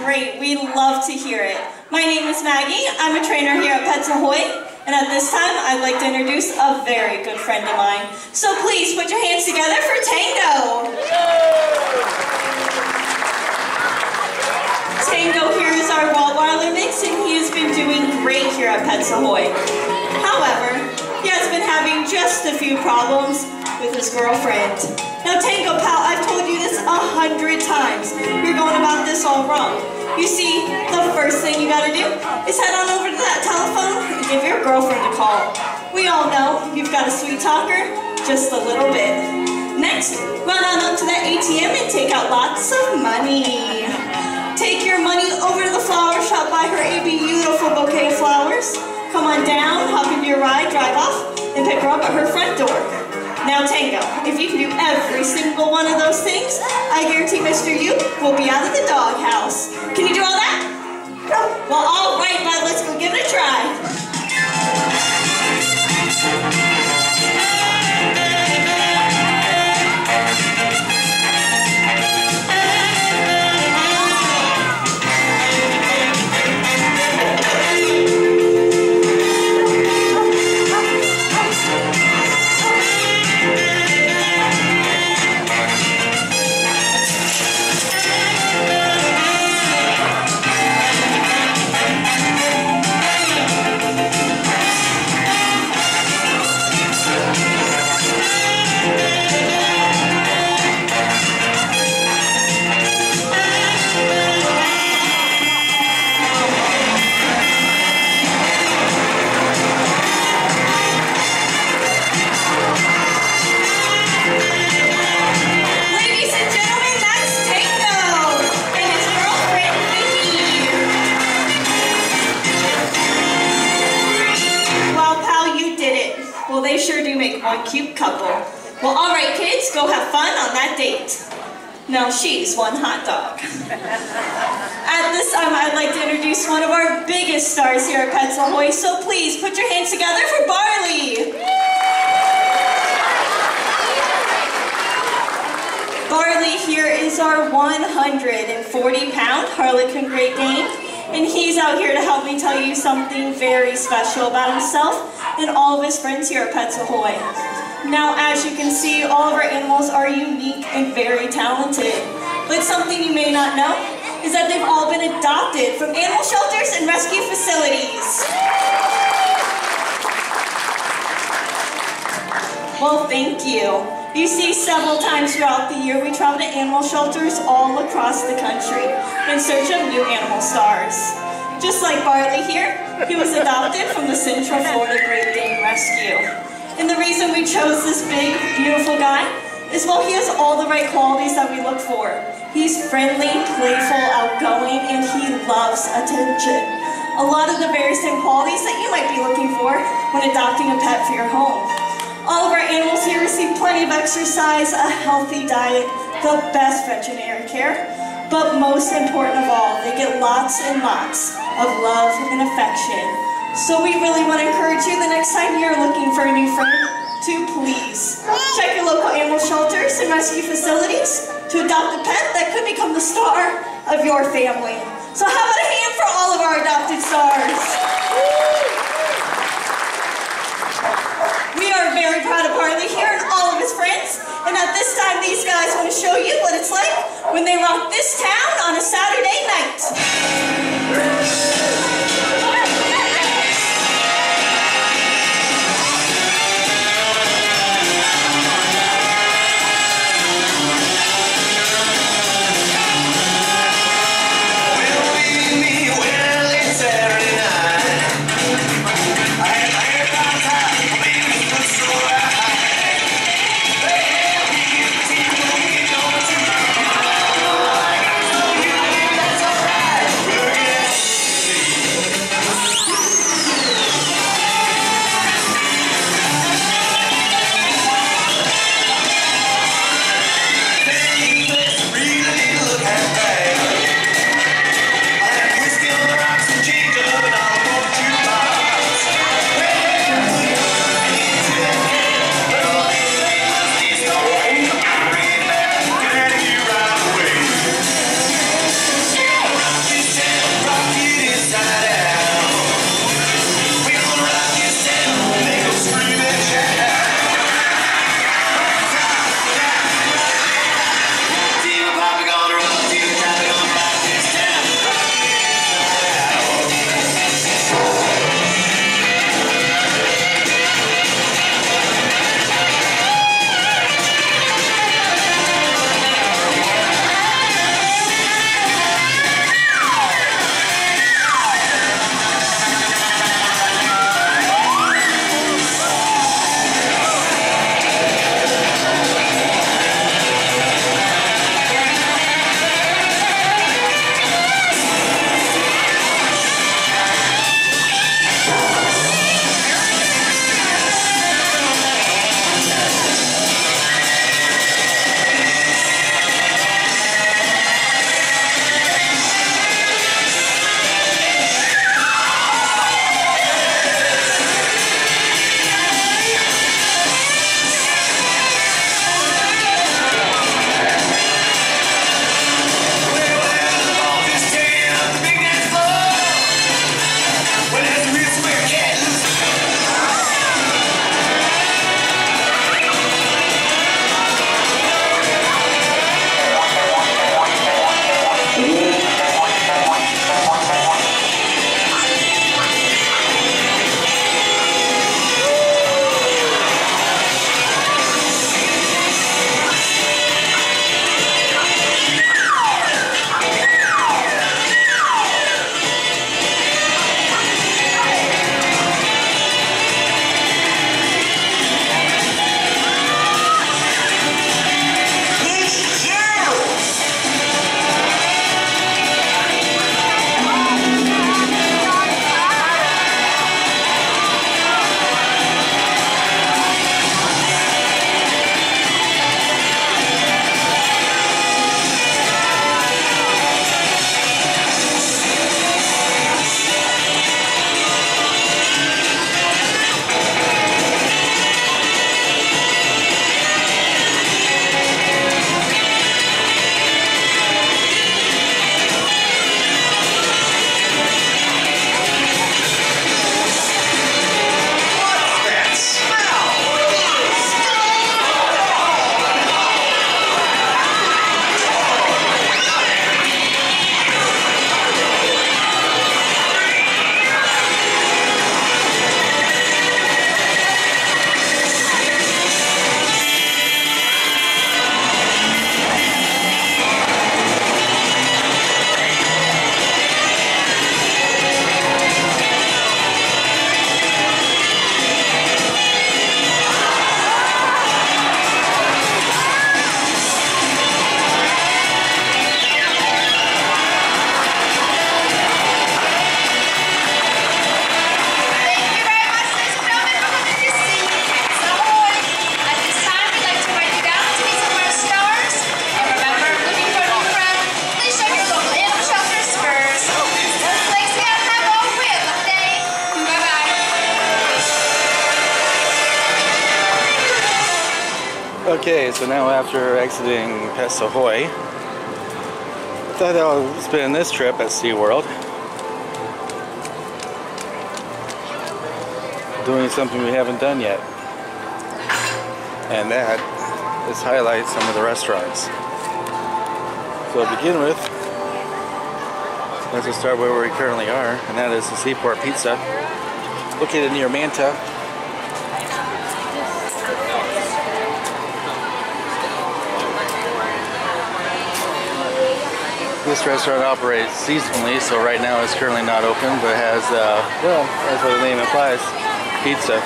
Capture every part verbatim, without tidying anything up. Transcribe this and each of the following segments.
great. We love to hear it. My name is Maggie. I'm a trainer here at Pets Ahoy. And at this time, I'd like to introduce a very good friend of mine. So please put your hands together for Tango. Tango here is our Rottweiler mix, and he has been doing great here at Pets Ahoy. However, he has been having just a few problems with his girlfriend. Now Tango, pal, I've told you this a hundred times. You're going about this all wrong. You see, the first thing you gotta do is head on over to that telephone and give your girlfriend a call. We all know you've got a sweet talker, just a little bit. Next, run on up to that A T M and take out lots of money. Take your money over to the flower shop, buy her a beautiful bouquet of flowers. Come on down, hop into your ride, drive off, and pick her up at her front door. Now Tango, if you can do every single one of those things, I guarantee Mister You will be out of the doghouse. Can you do all that? No. Well, all right, bud, let's go give it a try. Well, they sure do make one cute couple. Well, all right, kids, go have fun on that date. Now, she's one hot dog. At this time, I'd like to introduce one of our biggest stars here at Pets Ahoy, so please put your hands together for Barley. Barley here is our one hundred forty pound Harlequin Great Dane, and he's out here to help me tell you something very special about himself and all of his friends here at Pets Ahoy. Now, as you can see, all of our animals are unique and very talented. But something you may not know is that they've all been adopted from animal shelters and rescue facilities. Well, thank you. You see, several times throughout the year, we travel to animal shelters all across the country in search of new animal stars. Just like Barley here, he was adopted from the Central Florida Great Dane Rescue. And the reason we chose this big, beautiful guy is, well, he has all the right qualities that we look for. He's friendly, playful, outgoing, and he loves attention. A lot of the very same qualities that you might be looking for when adopting a pet for your home. All of our animals here receive plenty of exercise, a healthy diet, the best veterinary care, but most important of all, they get lots and lots of love and affection. So we really want to encourage you the next time you're looking for a new friend to please check your local animal shelters and rescue facilities to adopt a pet that could become the star of your family. So how about a hand for all of our adopted stars? We are very proud of Barley here and all of his friends. And at this time, these guys want to show you what it's like when they rock this town on a Saturday night. Okay, so now after exiting Pets Ahoy, I thought I'll spend this trip at SeaWorld doing something we haven't done yet, and that is highlight some of the restaurants. So to begin with, let's just start where we currently are, and that is the Seaport Pizza, located near Manta. This restaurant operates seasonally, so right now it's currently not open, but has, uh, well, that's what the name implies, pizza.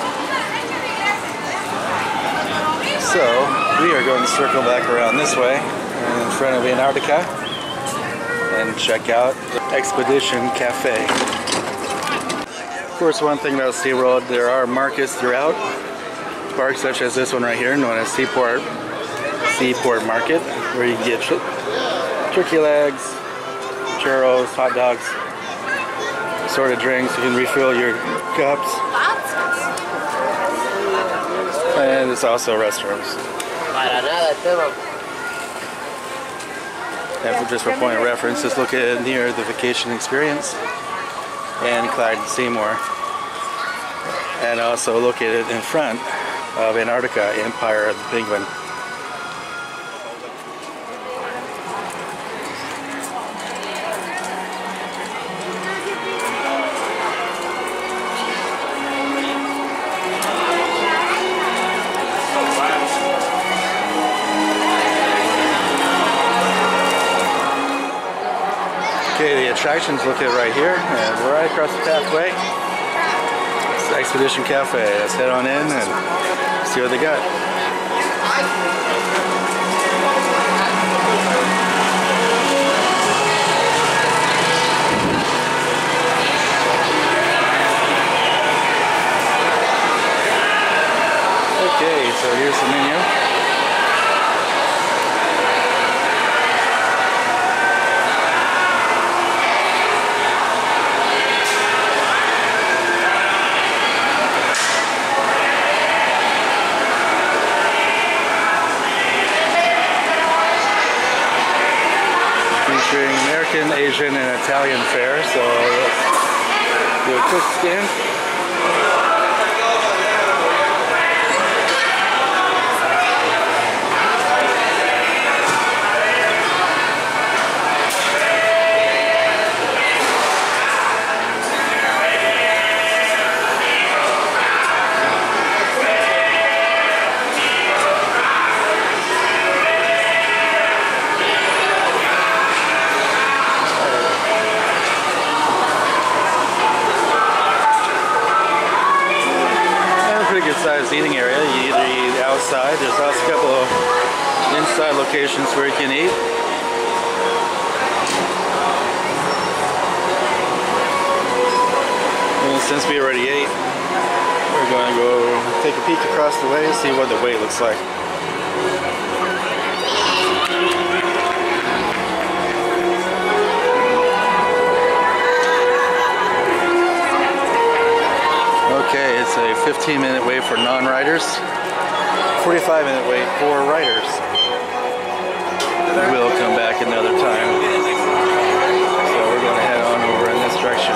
So, we are going to circle back around this way, in front of Antarctica, and check out the Expedition Cafe. Of course, one thing about SeaWorld, there are markets throughout. Parks such as this one right here, known as Seaport, Seaport Market, where you can get turkey legs, churros, hot dogs, assorted drinks. You can refill your cups. And it's also restrooms. And for just for point of reference, just look at near the Vacation Experience and Clyde and Seymour. And also located in front of Antarctica, Empire of the Penguin. Okay, the attractions look at right here, and we're right across the pathway. It's the Expedition Cafe. Let's head on in and see what they got. Okay, so here's the menu. American, Asian, and Italian fare, so let's do a quick scan. Sized eating area. You either eat outside, there's also a couple of inside locations where you can eat. And since we already ate, we're going to go take a peek across the way and see what the wait looks like. Okay, it's a fifteen minute wait for non-riders, forty-five minute wait for riders. We'll come back another time. So we're going to head on over in this direction.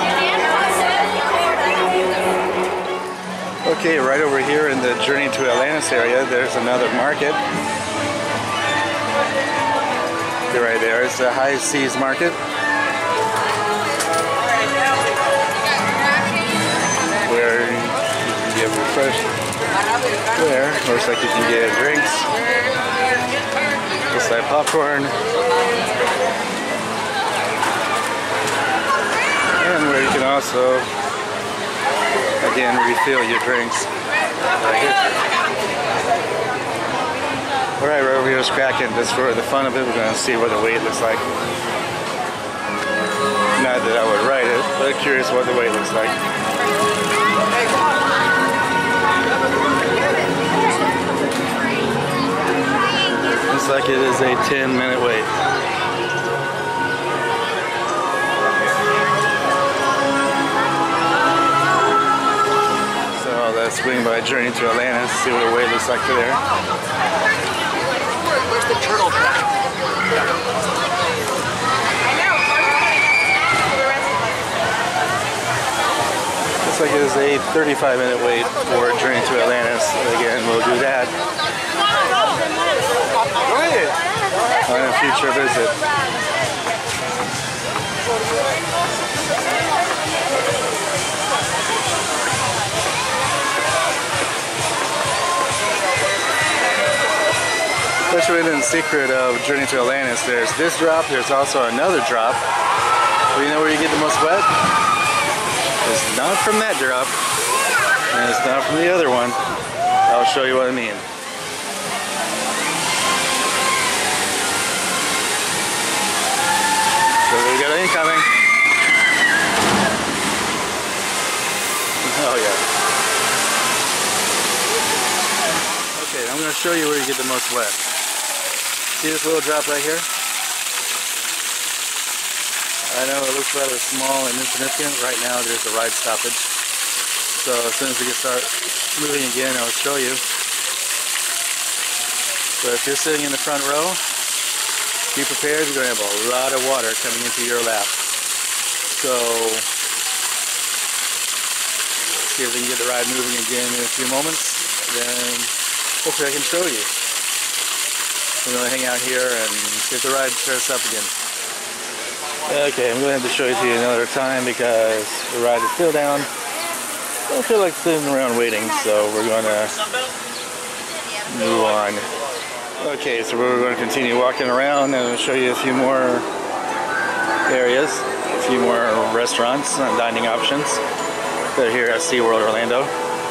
Okay, right over here in the Journey to Atlantis area, there's another market. Right there, it's the High Seas Market. Where you can get refreshed. There, looks like you can get drinks. Looks like popcorn. And where you can also, again, refill your drinks. Right here. Alright, right over here is cracking. Just for the fun of it, we're going to see what the wait looks like. Not that I would ride it, but I'm curious what the wait looks like. Looks like it is a ten minute wait. So let's swing by Journey to Atlantis, see what the wait looks like for there. Looks like it's a thirty-five minute wait for Journey to Atlantis. Again, we'll do that on a future visit. Let's show you the secret of Journey to Atlantis. There's this drop, there's also another drop. Do you know where you get the most wet? It's not from that drop, and it's not from the other one. I'll show you what I mean. So we got incoming. Oh yeah. Okay, I'm going to show you where you get the most wet. See this little drop right here? I know it looks rather small and insignificant. Right now there's a ride stoppage. So as soon as we can start moving again, I'll show you. So if you're sitting in the front row, be prepared. You're going to have a lot of water coming into your lap. So see if we can get the ride moving again in a few moments. Then hopefully I can show you. I'm going to hang out here and see if the ride starts up again. Okay, I'm going to have to show it to you another time because the ride is still down. I don't feel like sitting around waiting, so we're going to move on. Okay, so we're going to continue walking around and I'll show you a few more areas, a few more restaurants and dining options that are here at SeaWorld Orlando.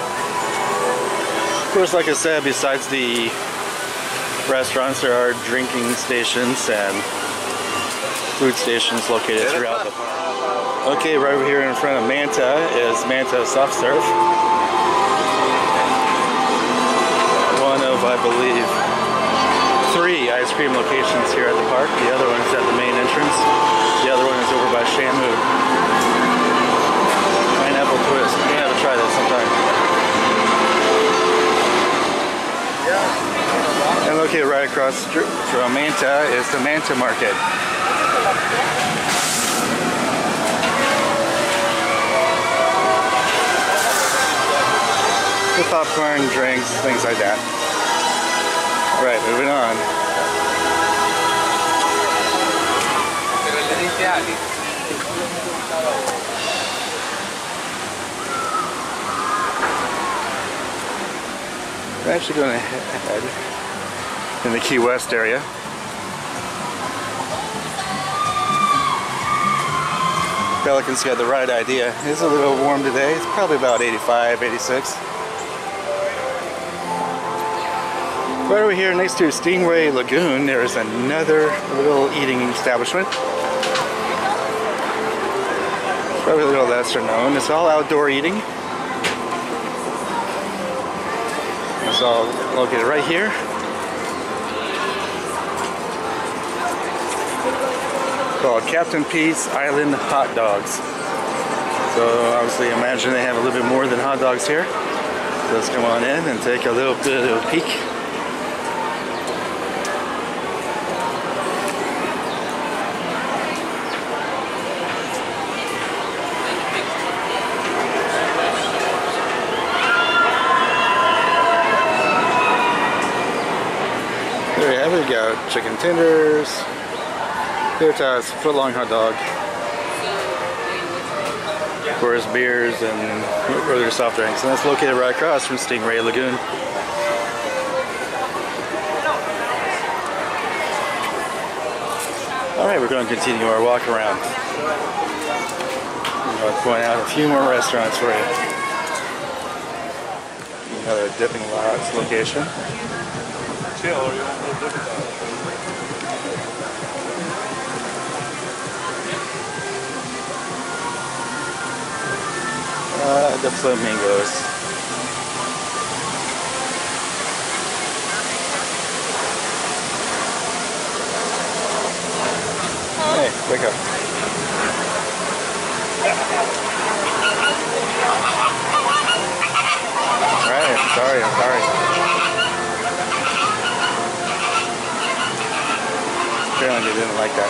Of course, like I said, besides the restaurants, there are drinking stations and food stations located throughout the park. Okay, right over here in front of Manta is Manta Soft Surf. One of, I believe, three ice cream locations here at the park. The other one is at the main entrance. The other one is over by Shamu. Pineapple twist. You have to try that sometime. And located right across the street from Manta is the Manta Market. The popcorn, drinks, things like that. Alright, moving on. We're actually going to head in the Key West area. Pelican's got the right idea. It's a little warm today. It's probably about eighty-five, eighty-six. Right over here next to Stingray Lagoon, there is another little eating establishment. Probably a little lesser known. It's all outdoor eating. It's all located right here. Called Captain Pete's Island Hot Dogs. So obviously imagine they have a little bit more than hot dogs here. So let's come on in and take a little bit of a peek. There you have it. We got chicken tenders, tater tots, foot-long hot dog, of course beers and other soft drinks, and that's located right across from Stingray Lagoon. Alright, we're going to continue our walk around. I'm going to point out a few more restaurants for you. Another Dipping Lots location. Uh, the Flamingos. Hey, wake up. Alright, I'm sorry, I'm sorry. Apparently they didn't like that.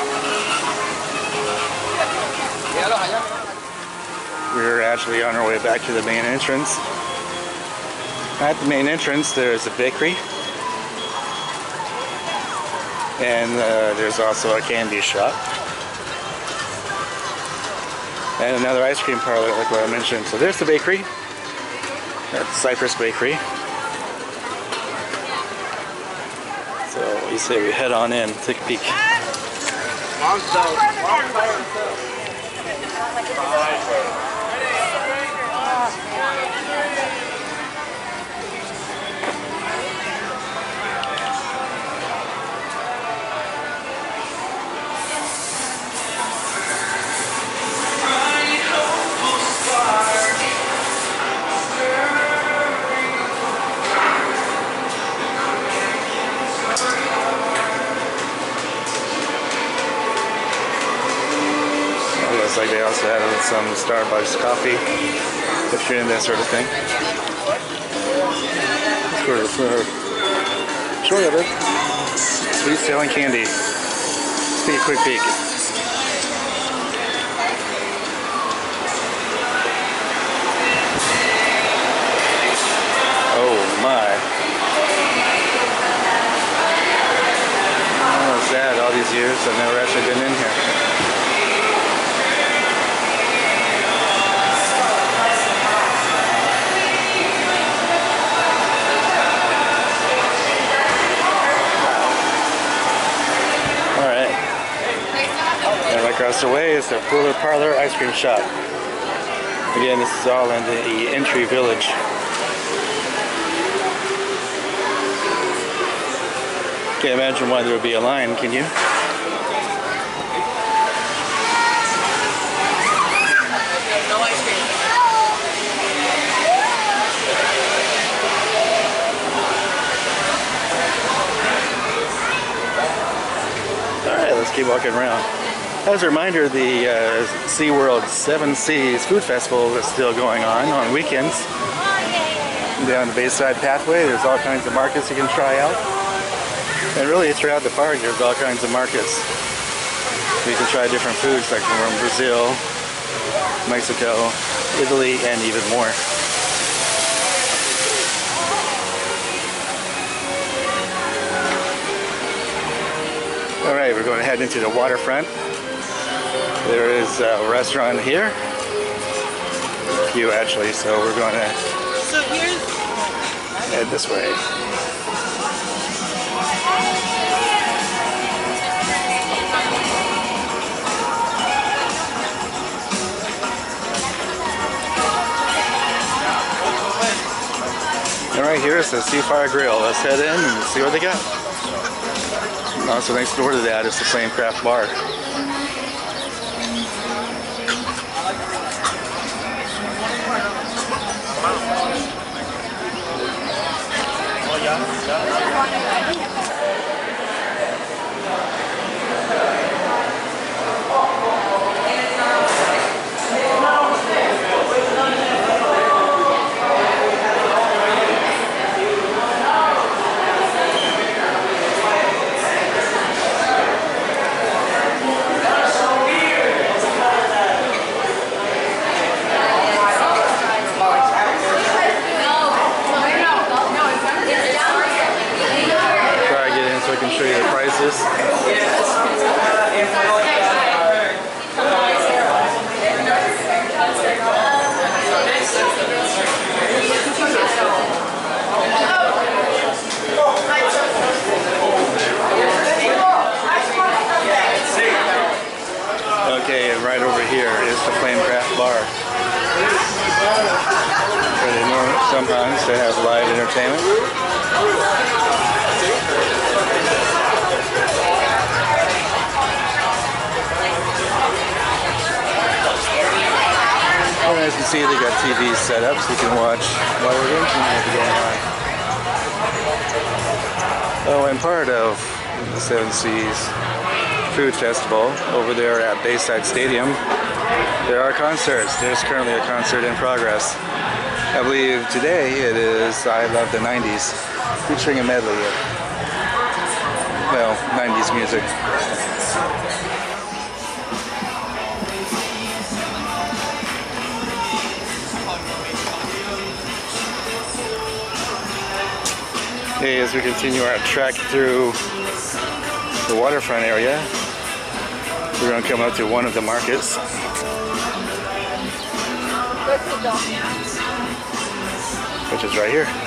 We're actually on our way back to the main entrance. At the main entrance there's a bakery. And uh, there's also a candy shop. And another ice cream parlor like what I mentioned. So there's the bakery. That's Cypress Bakery. So we say we head on in, take a peek. Like they also had some Starbucks coffee if you're in that sort of thing. Sure, yeah, dude. Sweet selling candy. Let's take a quick peek. Oh my. Oh, sad. All these years I've never actually been in here. Across the way is the Cooler Parlor Ice Cream Shop. Again, this is all in the entry village. Can't imagine why there would be a line, can you? No ice cream. Alright, let's keep walking around. As a reminder, the uh, SeaWorld Seven Seas Food Festival is still going on on weekends. Down the Bayside Pathway, there's all kinds of markets you can try out. And really throughout the park, there's all kinds of markets. You can try different foods like from Brazil, Mexico, Italy, and even more. Alright, we're going to head into the waterfront. There is a restaurant here. A few actually, so we're going to So here's head this way. And right here is the Seafire Grill. Let's head in and see what they got. Also next door to that is the Flame Craft Bar. Okay, and right over here is the Flame Craft Bar. Where they know sometimes they have live entertainment. And as you can see, they got T Vs set up so you can watch while we're in going on. Oh, and part of the Seven Seas Food Festival over there at Bayside Stadium, there are concerts. There's currently a concert in progress. I believe today it is I Love the nineties, featuring a medley of Well, nineties music. Okay, as we continue our trek through the waterfront area, we're going to come up to one of the markets. Which is right here.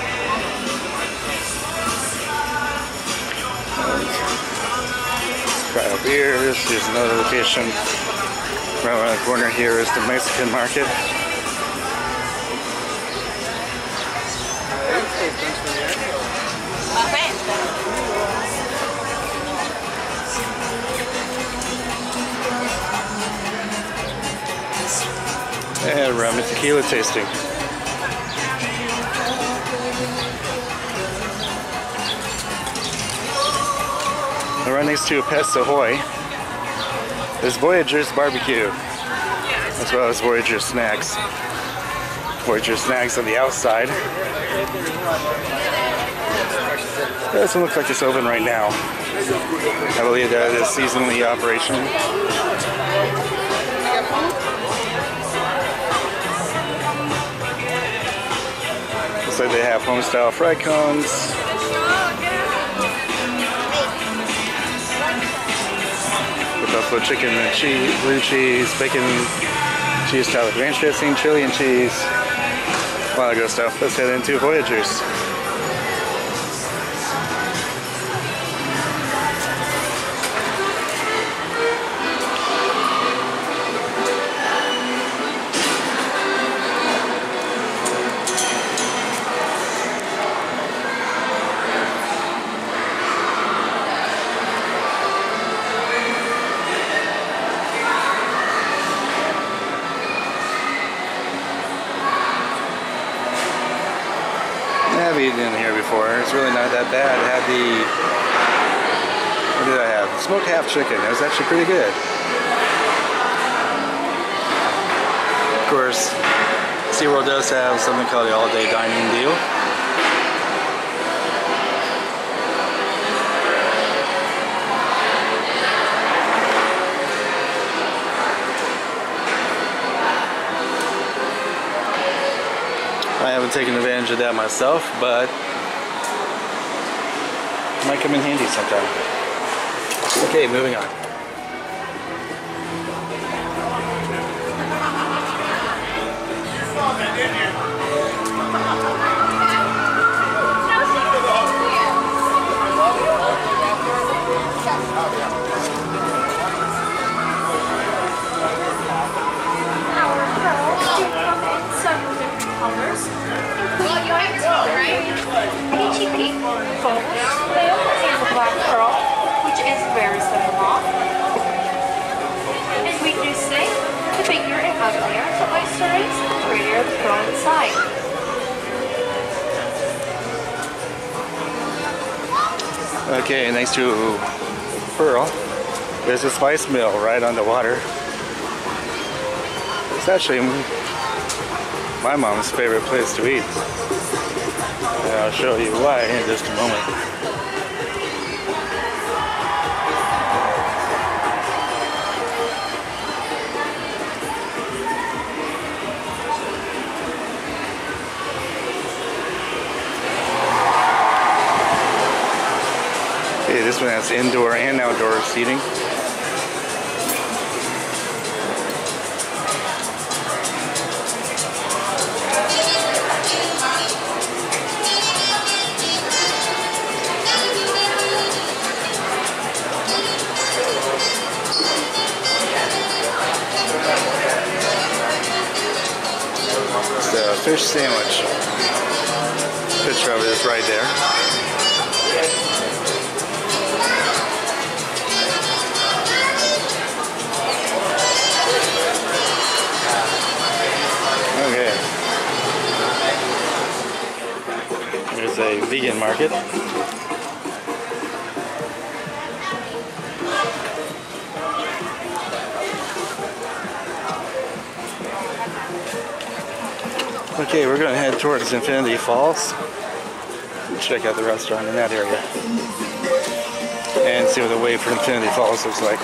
Right up here, this is another location. Right around the corner here is the Mexican market. And rum and tequila tasting. And right next to Pets Ahoy is Voyager's Barbecue, as well as Voyager Snacks. Voyager Snacks on the outside. Doesn't look like it's open right now. I believe that is seasonally operation. Looks like they have home-style fried cones. Buffalo chicken and cheese, blue cheese, bacon, cheese topped with ranch dressing, chili and cheese. A lot of good stuff. Let's head into Voyagers. I've eaten in here before. It's really not that bad. I had the, what did I have? Smoked half chicken. It was actually pretty good. Of course, SeaWorld does have something called the all-day dining deal. I haven't taken advantage of that myself, but it might come in handy sometime. Okay, moving on. Peachy pink, focus, tail, and the black pearl, which is very simple. And we do say the bigger and uglier the oyster is, the prettier the pearl inside. Okay, next to pearl, there's a spice mill right on the water. It's actually my mom's favorite place to eat. And I'll show you why in just a moment. Okay, this one has indoor and outdoor seating. The fish sandwich. Picture of it is right there. Okay. There's a vegan market. Okay, we're going to head towards Infinity Falls. Check out the restaurant in that area. and see what the wave for Infinity Falls looks like.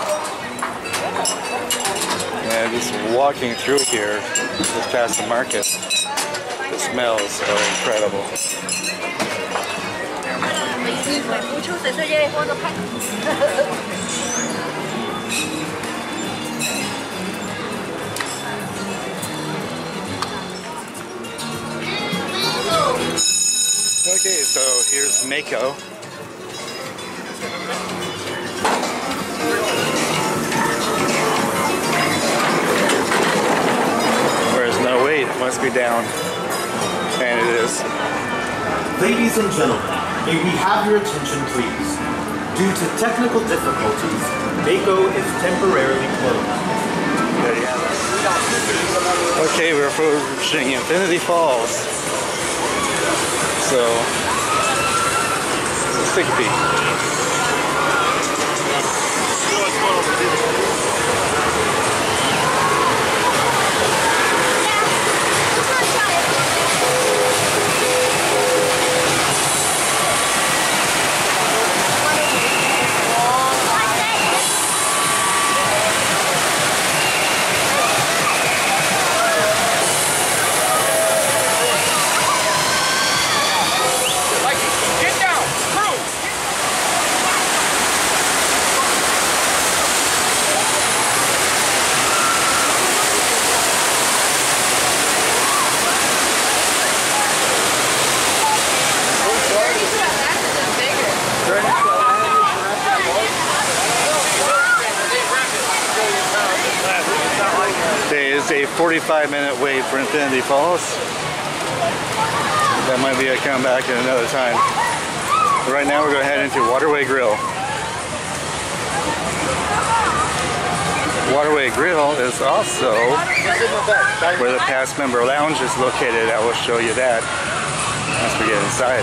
And just walking through here, just past the market, the smells are incredible. Okay, so here's Mako. Whereas no wait, it must be down. And it is. Ladies and gentlemen, may we have your attention please? Due to technical difficulties, Mako is temporarily closed. There you have it. Okay, we're approaching Infinity Falls. So, let's take a peek. A forty-five minute wait for Infinity Falls. That might be a comeback at another time. But right now we're going to head into Waterway Grill. Waterway Grill is also where the past member lounge is located. I will show you that once we get inside.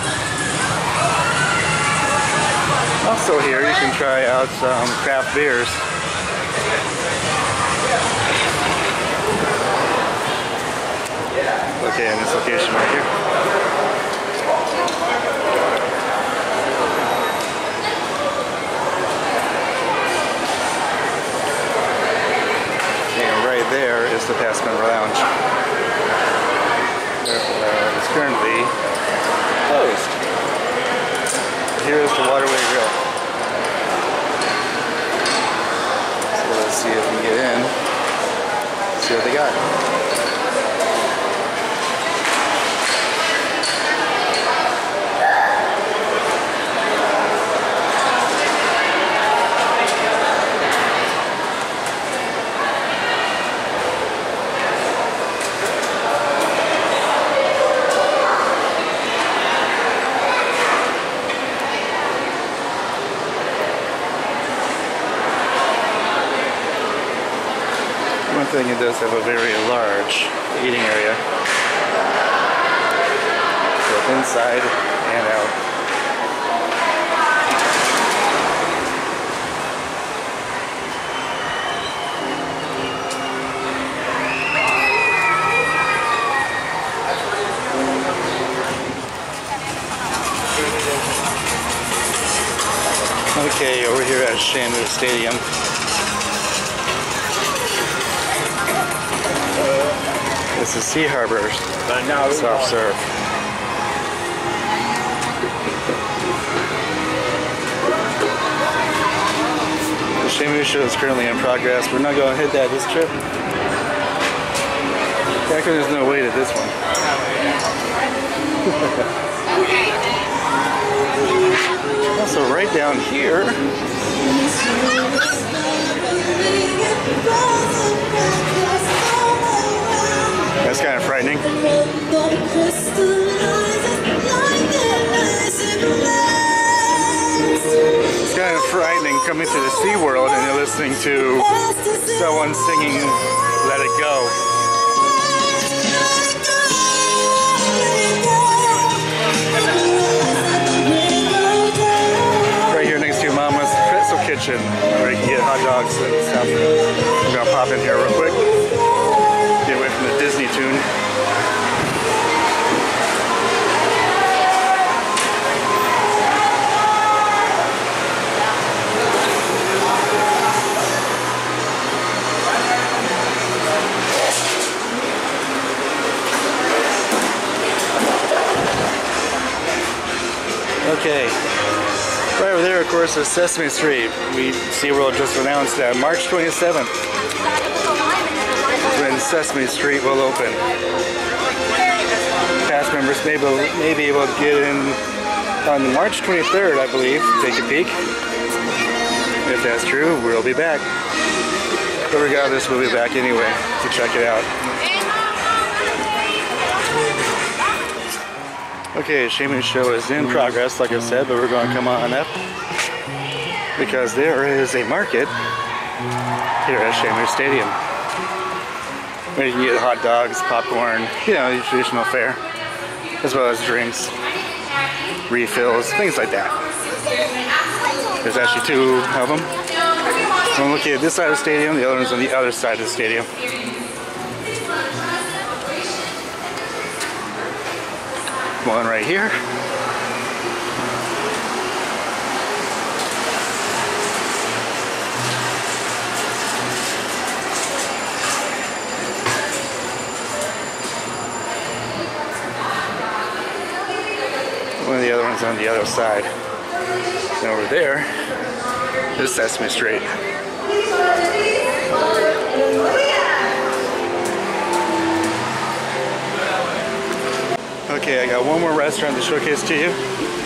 Also here you can try out some craft beers. Okay, in this location right here. And right there is the past member lounge. Uh, it's currently closed. Here is the Waterway Grill. So let's see if we can get in. See what they got. One thing, it does have a very large eating area, both inside and out. Okay, over here at Shamu Stadium. This is Sea Harbor soft serve. The Shamu show is currently in progress. We're not going to hit that this trip. Back when there's no wait at this one. Also, right down here. That's kind of frightening. It's kind of frightening coming to the SeaWorld and you're listening to someone singing Let It Go. Right here next to Mama's Pretzel Kitchen, where you can get hot dogs and stuff. I'm gonna pop in here real quick. Get away from the Disney tune. course, is Sesame Street. We SeaWorld just announced that March twenty-seventh is when Sesame Street will open. Cast members may be, may be able to get in on March twenty-third, I believe. Take a peek. If that's true, we'll be back. But regardless, we'll be back anyway to check it out. Okay, Shamu's show is in progress, like I said, but we're going to come on up because there is a market here at Shamu Stadium where you can get hot dogs, popcorn, you know, the traditional fare, as well as drinks, refills, things like that. There's actually two of them. One located this side of the stadium, the other one's on the other side of the stadium. One right here. One of the other ones on the other side. And over there is Sesame Street. Okay, I got one more restaurant to showcase to you.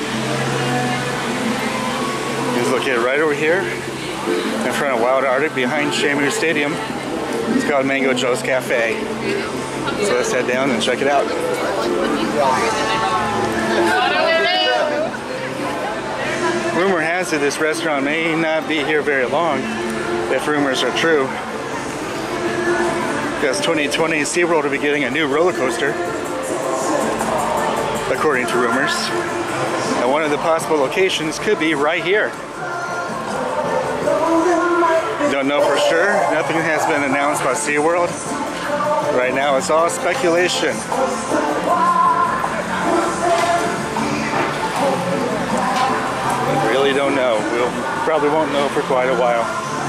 It's located right over here in front of Wild Arctic behind Shamu Stadium. It's called Mango Joe's Cafe. So let's head down and check it out. Rumor has it this restaurant may not be here very long, if rumors are true. Because twenty twenty SeaWorld will be getting a new roller coaster, according to rumors. And one of the possible locations could be right here. Don't know for sure. Nothing has been announced by SeaWorld. Right now it's all speculation. Really don't know. We'll probably won't know for quite a while.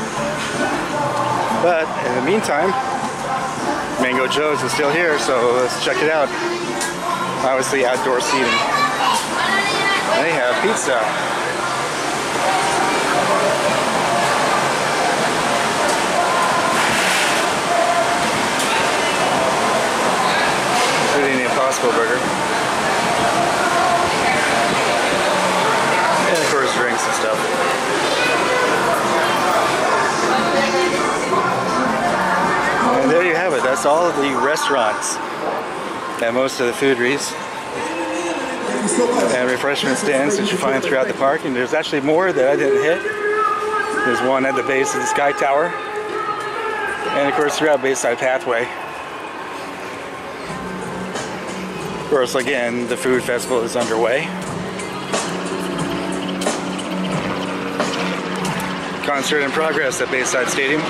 But in the meantime, Mango Joe's is still here, so let's check it out. Obviously outdoor seating. They have pizza. Including the Impossible Burger. And of course drinks and stuff. And there you have it. That's all of the restaurants and most of the foodries and refreshment stands that you find throughout the park. And there's actually more that I didn't hit. There's one at the base of the Sky Tower, and of course throughout Bayside Pathway. Of course, again, the food festival is underway. Concert in progress at Bayside Stadium.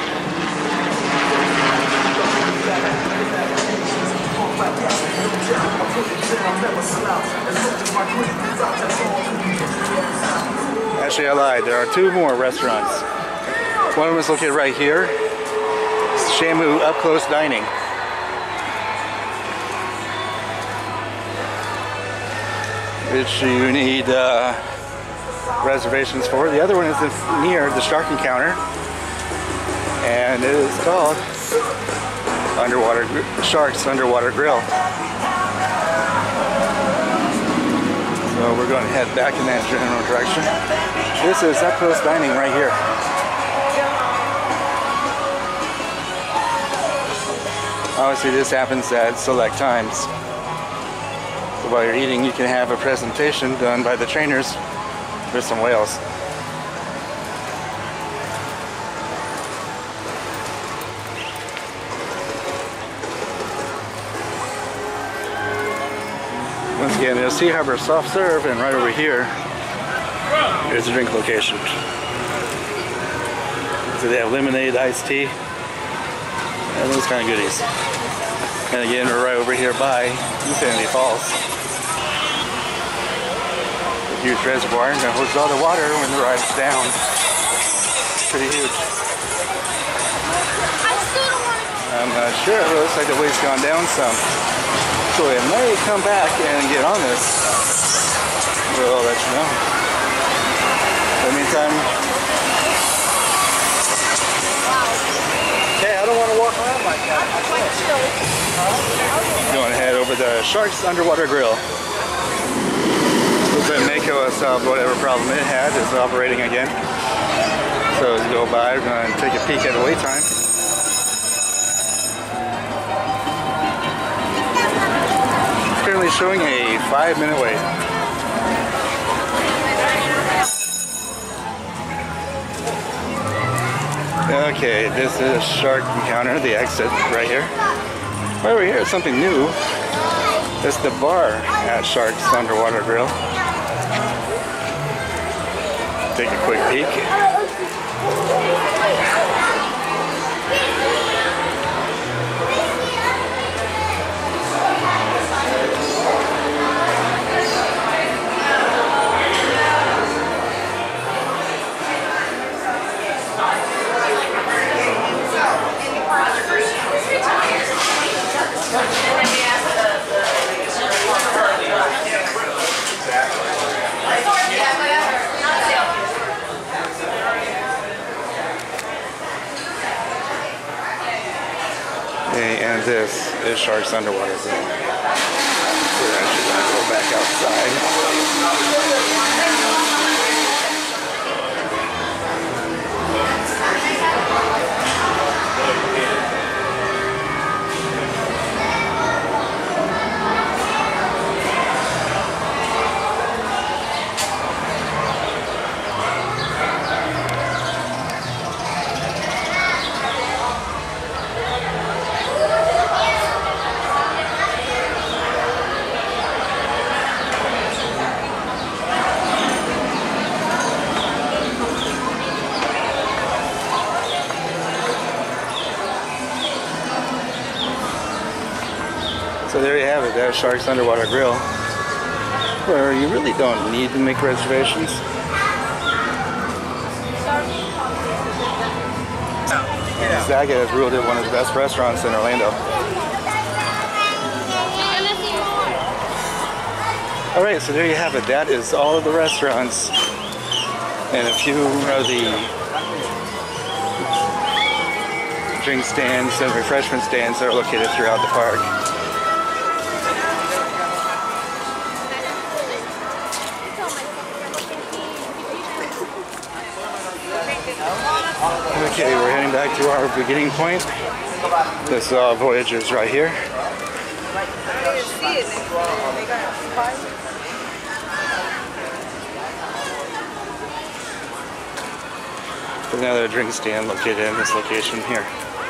Actually, I lied. There are two more restaurants. One of them is located right here. It's Shamu Up Close Dining. Which you need uh, reservations for. The other one is near the Shark Encounter, and it is called Underwater Sharks Underwater Grill. So we're going to head back in that general direction. This is Up Close Dining right here. Obviously this happens at select times. So while you're eating, you can have a presentation done by the trainers with some whales. Once again, there's Sea Harbor Soft Serve, and right over here is the drink location. So they have lemonade, iced tea, and those kind of goodies. And again, we're right over here by Infinity Falls. A huge reservoir that holds all the water when the ride's down. Pretty huge. I'm not sure, it looks like the weight's gone down some. So it may come back and get on this. We'll let you know. the meantime, hey, I don't want to walk around like that. Going to head over the Sharks Underwater Grill. Looks like Mako has solved whatever problem it had, is operating again. So as we go by, we're going to take a peek at the wait time. It's currently showing a five minute wait. Okay, this is Shark Encounter, the exit right here. Right over here, it's something new. It's the bar at Sharks Underwater Grill. Take a quick peek. And this is Sharks Underwater Grill. We're actually going to go back outside. So there you have it, that's Sharks Underwater Grill, where you really don't need to make reservations. Zaga has ruled it one of the best restaurants in Orlando. Alright, so there you have it. That is all of the restaurants and a few of the drink stands and refreshment stands that are located throughout the park. Okay, we're heading back to our beginning point. This uh, Voyager's right here. Another drink stand located in this location here.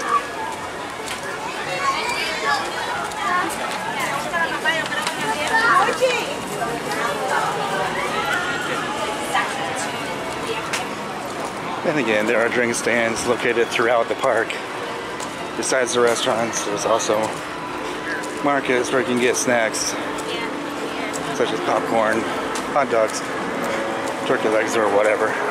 And again, there are drink stands located throughout the park. Besides the restaurants, there's also markets where you can get snacks, such as popcorn, hot dogs, turkey legs, or whatever.